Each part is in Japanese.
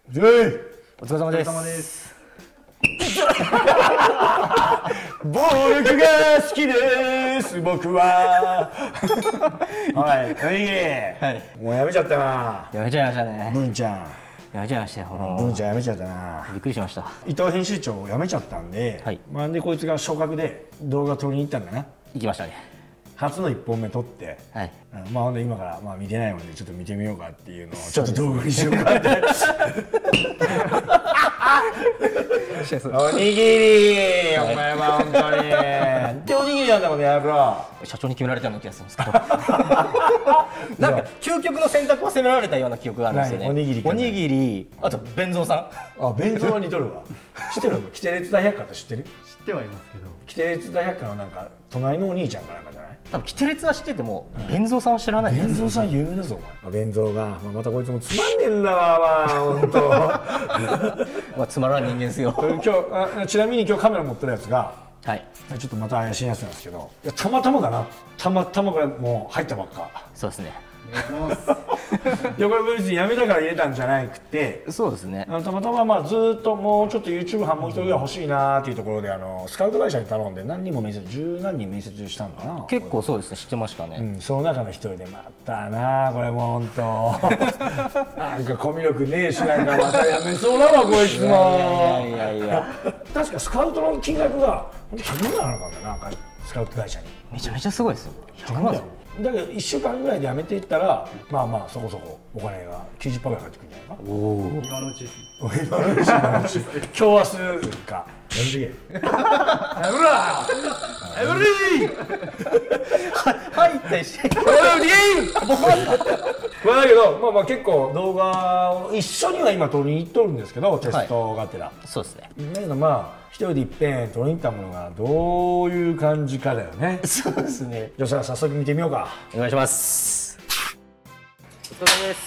お疲れ様です。暴力が好きです僕は。はい、はい。もうやめちゃったな。 やめちゃいましたね。 文ちゃん。 やめちゃいましたよ。 文ちゃんやめちゃったな。 びっくりしました。 伊藤編集長辞めちゃったんで、 はい。 まあでこいつが昇格で動画撮りに行ったんだな。 行きましたね。 初の1本目撮って、はい、まあほんで今からまあ見てないのでちょっと見てみようかっていうのをちょっと動画にしようかって。おにぎり、お前は本当に。でおにぎりなんだもんねやろ。 社長に決められたような気がするんですけど。なんか究極の選択を責められたような記憶があるんですよね。おにぎり、おにぎり、あと弁蔵さん。あ、弁蔵は似とるわ。知ってる？キテレツ大百科って知ってる？知ってはいますけど。 キテレツ大百科のなんか隣のお兄ちゃんかなんかじゃない？ 多分キテレツは知ってても弁蔵さんは知らない。 弁蔵さん有名だぞお前。弁蔵がまたこいつもつまんねえんだわまあ本当。 まあつまらん人間ですよ。 今日ちなみに今日カメラ持ってるやつが、はい、ちょっとまた怪しいやつなんですけど、いやたまたまかな、たまたまこれもう入ったばっか。 そうですね。 いやこれ別にやめたから入れたんじゃなくて、 そうですね。 たまたままあずっともうちょっと YouTube 班もう一人が欲しいなーっていうところでスカウト会社に頼んで何人も面接十何人面接したのかな。 結構そうですね、知ってましたね。うん、 その中の一人でまたなこれもう本当なんかコミュ力ねえしなんかまたやめそうだわこいつも。いや確かスカウトの金額が100万なのかな、なんかスカウト会社に。 めちゃめちゃすごいですよ。 100万だよ。だけど1週間ぐらいで辞めていったらまあまあそこそこお金が 90% ぐらい返ってくるんじゃないか。おお。今のうち。今のうち。今日はするか。やめてけ。やめろ。やめろ。 入ったし。これだけどまあ結構動画を一緒には今撮りに行っとるんですけど、テストがてら。 そうですね。 だけどまあ一人でいっぺん撮りに行ったものがどういう感じかだよね。 そうですね。 じゃあ早速見てみようか。 お願いします。お疲れ様です。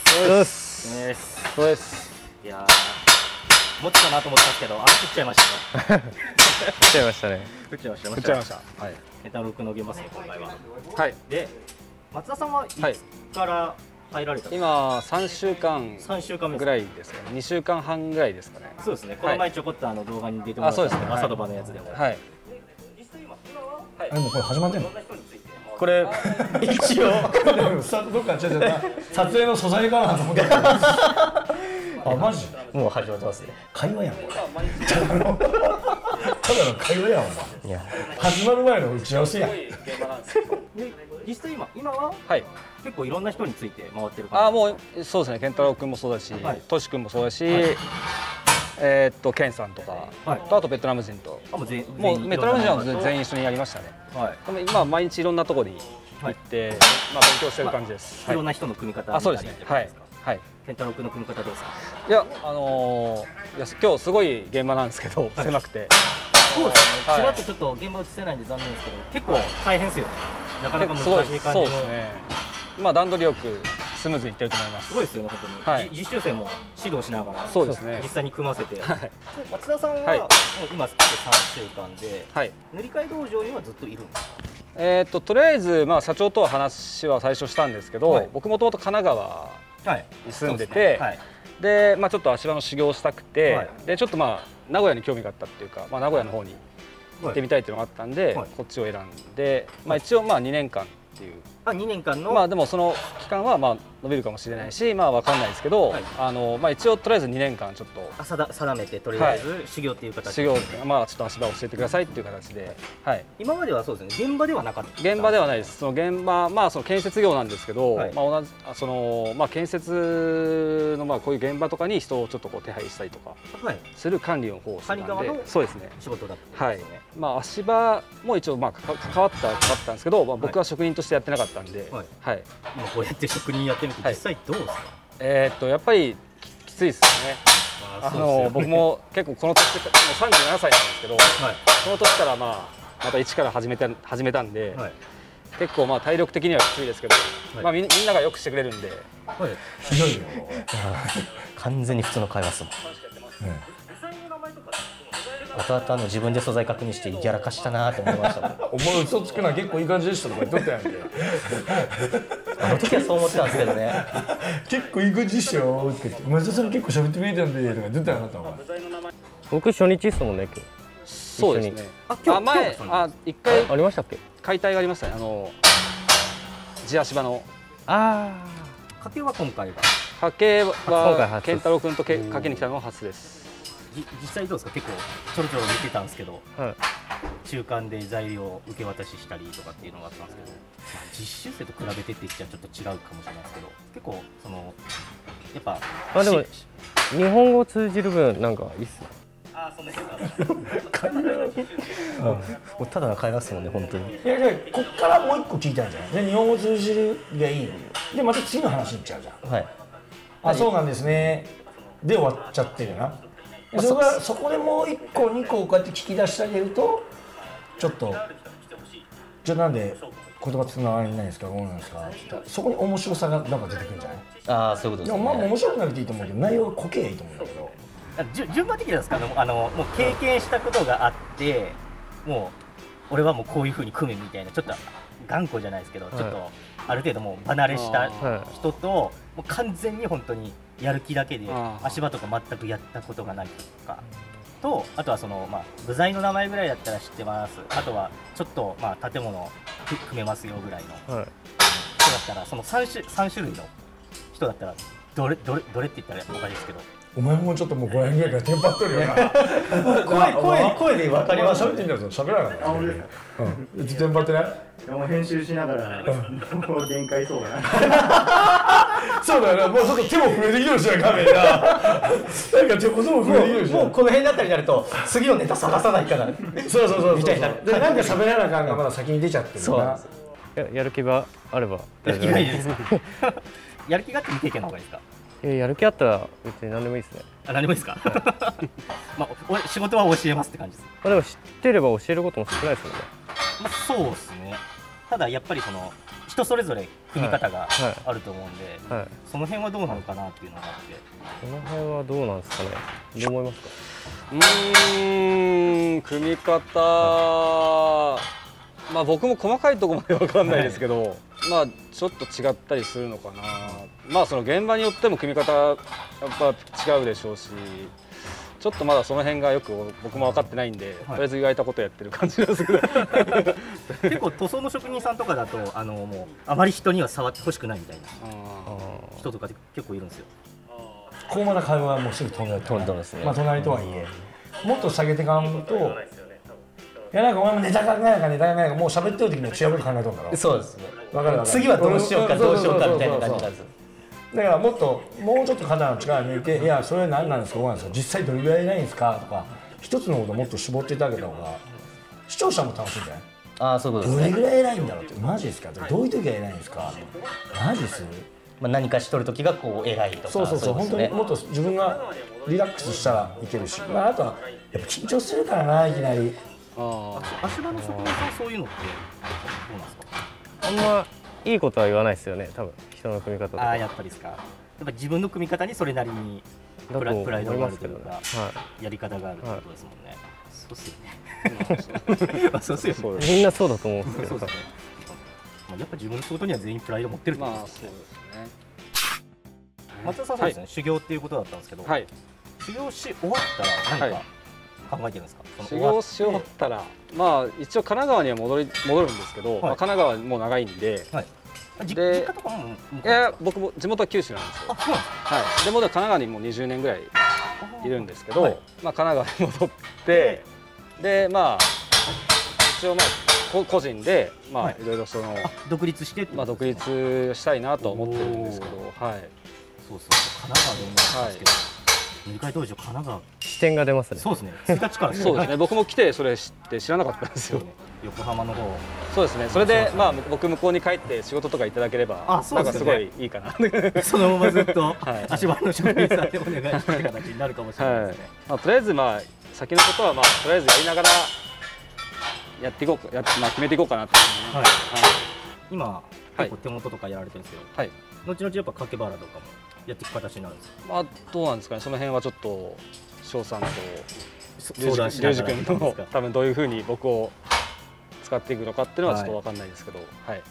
そうです。 いやー、持つかなと思ったんですけど、降っちゃいましたね。 降っちゃいましたね。 降っちゃいました。はい。 ネタ6の現場ですね、今回は。 はい。 で、松田さんはいつから入られたんですか？ 今3週間ぐらいですかね。2週間半ぐらいですかね。 そうですね。この前ちょこっと動画に出てもらったんですけど、朝ドバのやつでも。はい。 もうこれ始まってんの？ これ一応どっか撮影の素材かなと思って。あ、マジ？ もう始まってますね。 会話やん。ただの会話やんお前。いや、始まる前の打ち合わせやん。 実際今は結構いろんな人について回ってる感じ。 あ、もうそうですね。健太郎君もそうだし、トシ君もそうだし、ケンさんとか、あとベトナム人と、もうベトナム人は全員一緒にやりましたね。今毎日いろんなところに行ってまあ勉強してる感じです。 いろんな人の組み方。 あ、そうですね。はい。 健太郎君の組み方どうですか？ いや今日すごい現場なんですけど狭くて。 そうですね。ちらっとちょっと現場映せないんで残念ですけど、結構大変ですよね。なかなか難しい感じの。 そうですね。まあ段取りよくスムーズにいってると思います。 すごいですよね本当に。実習生も指導しながら、 そうですね。 実際に組ませて。松田さんは今3週間で、塗り替え道場にはずっといるんですか？ とりあえずまあ社長とは話は最初したんですけど、僕もともと神奈川に住んでて、でまあちょっと足場の修行をしたくて、でちょっとまあ名古屋に興味があったっていうか、まあ名古屋の方に行ってみたいっていうのがあったんで、こっちを選んで、まあ一応まあ2年間っていう。 2年間の。 まあでもその期間はまあ伸びるかもしれないし、まあわかんないですけど、まあ一応とりあえず2年間ちょっと定めてとりあえず修行っていう形。 修行まあちょっと足場を教えてくださいっていう形で、 今まではそうですね。現場ではなかった。 現場ではないです。その現場まあその建設業なんですけど、まあ同じそのまあ建設のまあこういう現場とかに人をちょっとこう手配したりとかする管理の方をしてたんで、そうですね。 仕事だったんですね。 まあ足場も一応まあ関わったんですけど、僕は職人としてやってなかったんで、 今こうやって職人やってみて実際どうですか？ やっぱりきついですよね。僕も結構この年もう37歳なんですけど、この年からまた一から始めたんで、結構まあ体力的にはきついですけど、まあみんながよくしてくれるんで。 ひどいよ。 完全に普通の会話ですもん。後々自分で素材確認してギャラ貸したなと思いましたもん。 お前嘘つくな結構いい感じでしたとか言っとったやんけ。 あの時はそう思ってたんですけどね。 結構いい感じでしたよって言って、松田さん結構喋ってくれたんでとか出たよなと思う。 僕初日ですもんね今日。 そうですね。 今日前一回ありましたっけ？ 解体がありましたね。地足場の。 家計は今回が。 家計は健太郎君と家計に来たのは初です。 実際どうですか？結構ちょろちょろ見てたんですけど、中間で材料受け渡ししたりとかっていうのがあったんですけど、実習生と比べてって言っちゃちょっと違うかもしれないですけど、結構そのやっぱでも日本語通じる分なんかいいっすね。 そんなもうただの会話ですもんね本当に。 いやこっからもう一個聞いたんじゃない。で日本語通じるがいいのよ。でまた次の話に行っちゃうじゃん。はい。あ、そうなんですね。で終わっちゃってるな。そこでもう1個2個こうやって聞き出してあげるとちょっとじゃあなんで言葉つながりないんですか、どうなんですかって言ったらそこに面白さがなんか出てくるんじゃない。 そういうことですね。 でも面白くなくていいと思うけど内容が濃ければいいと思うんだけど、 順番的なんですか。もう経験したことがあってもう俺はもうこういうふうに組むみたいなちょっと頑固じゃないですけど、ちょっとある程度もう離れした人ともう完全に本当にやる気だけで足場とか全くやったことがないとかと、あとはその部材の名前ぐらいだったら知ってます、あとはちょっと建物組めますよぐらいの人だったらその3種類の人だったらどれって言ったらおかしいですけど、 お前もちょっともう5年ぐらいからテンパっとるよな。声で分かります。喋ってみたら喋らなかった。テンパってない。 もう編集しながらもう限界そうだな。 そうだよな。もうちょっと手も震えてきてるしな画面が。なんか手も震えてきてるし。 もうこの辺だったりになると次のネタ探さないから。 そうみたいな。 でなんか喋らなあかんがまだ先に出ちゃってるから。 やる気があれば。 やる気がいいです。やる気があって未経験の方がいいですか。 やる気あったら別に何でもいいですね。 何でもいいですか。仕事は教えますって感じです。 でも知ってれば教えることも少ないですもんね。 そうですね。ただやっぱりその人それぞれ組み方があると思うんで、その辺はどうなのかなっていうのがあって。 その辺はどうなんですかね。どう思いますか。 組み方、僕も細かいところまで分かんないですけど、ちょっと違ったりするのかな。その現場によっても組み方やっぱ違うでしょうし、ちょっとまだその辺がよく僕も分かってないんで、とりあえず言われたことやってる感じなんですけど。 結構塗装の職人さんとかだともうあまり人には触ってほしくないみたいな人とか結構いるんですよ。 ここまで会話はもうすぐ飛んだですね。隣とはいえもっと下げてかんと、いやなんかお前もネタ考えないかもう喋ってる時には違うこと考えとんだろ。 そうですね。 分かる。 次はどうしようかみたいな感じなんです。 だからもうちょっと肩の力抜いて、いやそれは何なんですか、実際どれぐらいないんですかとか、一つのことをもっと絞っていただけた方が視聴者も楽しいんじゃない。 そういうことですね。 どれぐらい偉いんだろうって、マジですか、どういう時が偉いんですか、マジです。 何かしとる時がこう偉いとか。 そう本当にもっと自分がリラックスしたらいけるし、あとはやっぱ緊張するからな、いきなり。 足場の職人さんそういうのってどうなんですか。 あんまいいことは言わないですよね、多分人の組み方とか。 やっぱりですか。やっぱ自分の組み方にそれなりにプライドがあるというか、やり方があるってことですもんね。そうっすよね。そうっすよね。 みんなそうだと思うんですけど。 やっぱ自分の仕事には全員プライド持ってるってことですね。松田さんそうですね。修行っていうことだったんですけど、修行し終わったら何か考えてるんですか。 修行し終わったら一応神奈川には戻るんですけど、神奈川も長いんで。 実家とかも。 僕も地元は九州なんですよ。でも神奈川にもう20年ぐらいいるんですけど、神奈川に戻って、で一応個人でいろいろその独立して独立したいなと思ってるんですけど、 そう神奈川で思うんですけど、塗り替え当時は神奈川視点が出ますね。 そうですね。1日からそうですね。僕も来てそれ知って知らなかったんですよ。 横浜の方。 そうですね。それで僕向こうに帰って仕事とかいただければなんかすごいいいかな。 そのままずっと足場の職人さんでお願いしてって形になるかもしれないですね。 とりあえず先のことはとりあえずやりながらやっていこうか、決めていこうかなと。 今結構手元とかやられてるんですけど、後々やっぱ掛け原とかもやっていく形になるんですか。 どうなんですかね。その辺はちょっと翔さんと相談しながら君の多分どういうふうに僕を使っていくのかっていうのはちょっと分かんないですけど、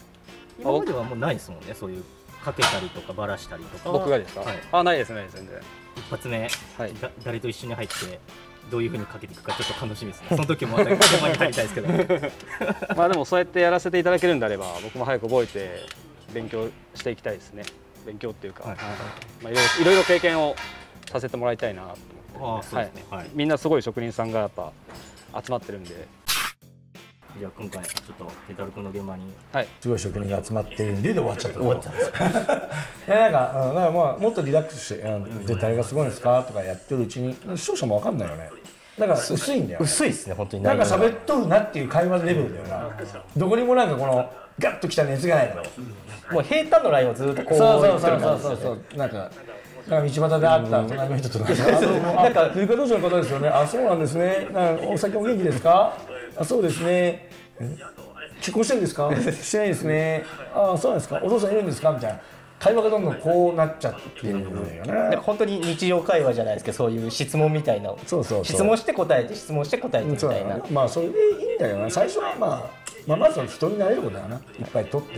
今まではもうないですもんね、そういうかけたりとかばらしたりとか。 僕がですか？あ、ないですないです、全然。 一発目、誰と一緒に入ってどういう風にかけていくかちょっと楽しみですね。その時もまた現場に入りたいですけど。 まあでもそうやってやらせていただけるんであれば、僕も早く覚えて勉強していきたいですね。勉強っていうか、まあいろいろ経験をさせてもらいたいなと思って。みんなすごい職人さんがやっぱ集まってるんで。 じゃあ今回ちょっとケタル君の現場に、 すごい職人が集まってるんで終わっちゃった。終わっちゃった。なんかまあもっとリラックスしてで誰がすごいんですかとかやってるうちに視聴者もわかんないよね。だから薄いんだよ。 薄いですね本当に。 なんか喋っとるなっていう会話レベルだよな。どこにもなんかこのガッときた熱がないの。 もう平坦のラインをずっとこう。 そうなんか道端で会った隣の人となんか冬香道場の方ですよね。あ、そうなんですね。お酒お元気ですか？あ、そうですね。結婚してるんですか？してないですね。あ、そうなんですか。お父さんいるんですか？みたいな会話がどんどんこうなっちゃってるんだよね。 なんか本当に日常会話じゃないですけど、そういう質問みたいな。質問して答えて質問して答えてみたいな。 まあそれでいいんだよな。最初はまずは人になれることだな。いっぱい取って。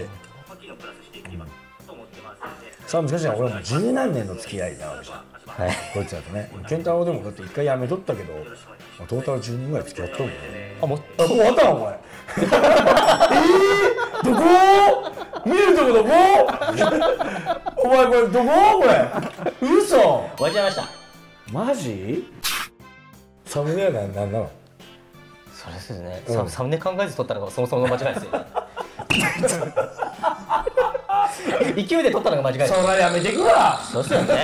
さあ難しいな。俺はもう十何年の付き合いなわけじゃん。こいつだとね。健太郎でもだって一回辞めとったけど、トータル10人ぐらい付き合っとるもんね。もう終わったのお前。どこ？見るとこどこ？お前これどこ？これ嘘？ 終わっちゃいました。 マジ？サムネは何なの？ そうですね。サムネ考えず撮ったのがそもそもの間違いですよね。勢いで撮ったのが間違いです。 それやめてくわ。 そうですよね。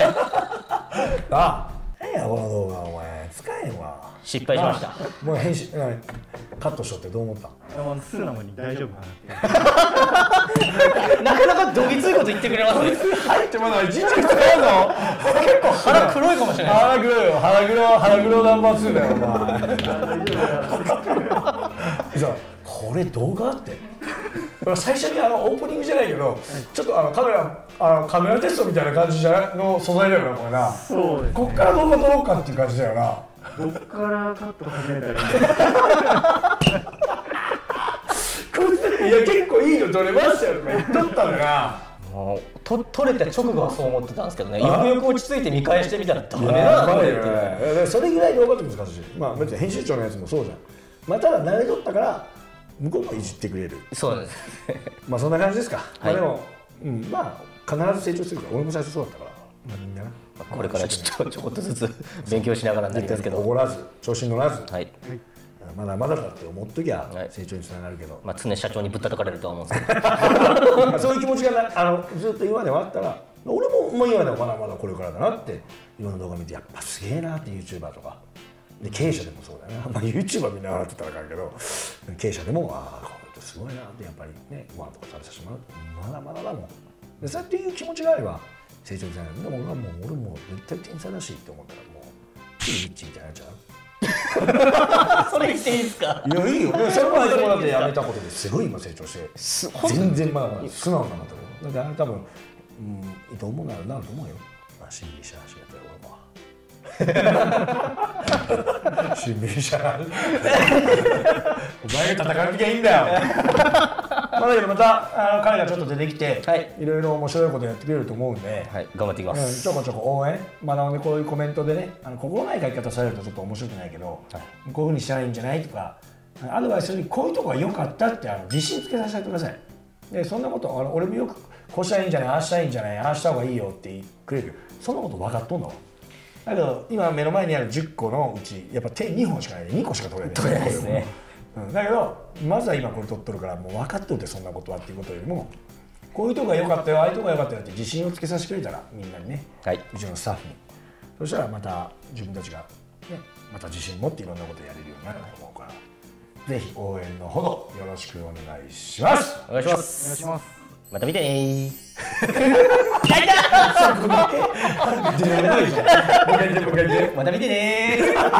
何やこの動画お前使えんわ。 失敗しました。 もう編集カットしとってどう思った？ 素直に大丈夫かなって。 なかなかどぎついこと言ってくれますね。 入ってまだ一日使うの？ 結構腹黒いかもしれない。 腹黒いよ。腹黒ナンバー2だよお前。これ動画あって。最初にオープニングじゃないけど、ちょっとカメラテストみたいな感じの素材だよなこれな。 そうですね。 こっから動画撮ろうかっていう感じだよな。 どっからカット始めたらいいの？ いや結構いいの撮れましたよとか言っとったのが。 撮れた直後はそう思ってたんですけどね。よくよく落ち着いて見返してみたらダメだなって。 それぐらい動画って難しい。まあ別に編集長のやつもそうじゃん。まあただ慣れとったから向こうもいじってくれる。 そうです。 まあそんな感じですか。まあでもまあ必ず成長するから。俺も最初そうだったから。みんなな。 これからちょこっとずつ勉強しながらになりますけど。 おごらず調子に乗らず。 はい。 まだまだだって思っときゃ成長につながるけど、 まあ常社長にぶったたかれるとは思うんですけどそういう気持ちがずっと今まではあったら、俺も今ではまだまだこれからだなっていろんな動画見てやっぱすげえなって YouTuber とかで経営者でもそうだよね。まあ YouTuber みんな笑ってたらあかんけど経営者でもこの人すごいなってやっぱりねご飯とか食べさせてもらうまだまだだもんでそうやっていう気持ちがあれば成長につながる。でも俺も絶対天才だしって思ったらもうすぐリッチみたいになっちゃう。 それ言っていいですか？ いやいいよ。それも相手もだってやめたことですごい今成長して全然まだまだ素直になったよ。だから多分いいと思うなると思うよ。まあ心理者始めたよ俺も。心理者。お前が戦う気がいいんだよ。まあだけどまた彼がちょっと出てきて、いろいろ面白いことやってくれると思うんで、 頑張っていきます。 ちょこちょこ応援、まだこういうコメントでね、心ない書き方されるとちょっと面白くないけど、こういうふうにしたらいいんじゃないとか、アドバイスするにこういうとこが良かったって自信つけさせてください。でそんなこと俺もよくこうしたらいいんじゃない、ああしたらいいんじゃない、ああした方がいいよって言ってくれる。そんなこと分かっとんだわ。だけど今目の前にある10個のうちやっぱ手2本しかないで2個しか取れない。 取れないですね。 だけどまずは今これ取っとるからもう分かっとるってそんなことはっていうことよりもこういうとこが良かったよああいうとこが良かったよって自信をつけさせてくれたらみんなにね、うちのスタッフにそしたらまた自分たちが、ね、また自信持っていろんなことやれるようになると思うからぜひ応援のほどよろしくお願いします。 お願いします。お願いします。また見てねまた見てね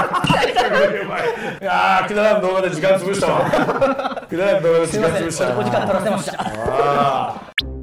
いやー、くだらん動画で時間潰したわ。くだらん動画で時間潰した。 お時間取らせました。